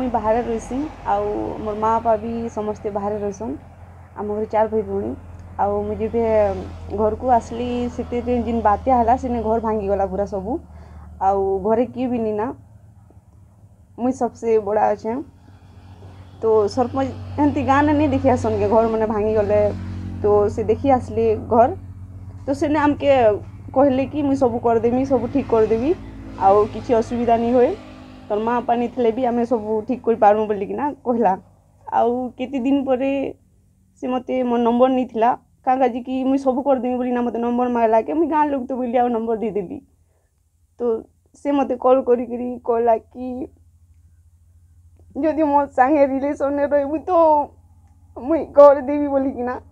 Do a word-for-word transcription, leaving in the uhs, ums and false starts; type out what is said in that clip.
मुई बाहर रहीसी आउ मोर माँ बापा भी समस्ते बाहर रहीसन आम घर चार भाई भौणी आउ मुझे घर को आसली से जिन बात्या है से घर भांगीगला पूरा सबू आउ घरे किए भी नी ना मुई सबसे बड़ा अच्छे तो सरपंच एमती गाँ ने नहीं देखी आसन के घर मैंने भांगी गले तो से देखी आसली घर तो से आमके कहले कि मुई सब करदेमी सब ठीक करदेवी आउ किसी असुविधा नहीं हुए तोर माँ बापा नहीं थे भी आम सब ठीक कर पार्मु बोलिकिना कहला आउ केते दिन पर से मते मो नंबर नहीं थिला क्या काजी कि मुई सब करदेमी बोली ना मते नंबर मांगला के मुई गाँ लोग तो बोली आ नंबर दे देली तो से मते कॉल करी करी कहला कि जदि मो संगे रिलेशन रही तो मुई कर देवी बोलिकिना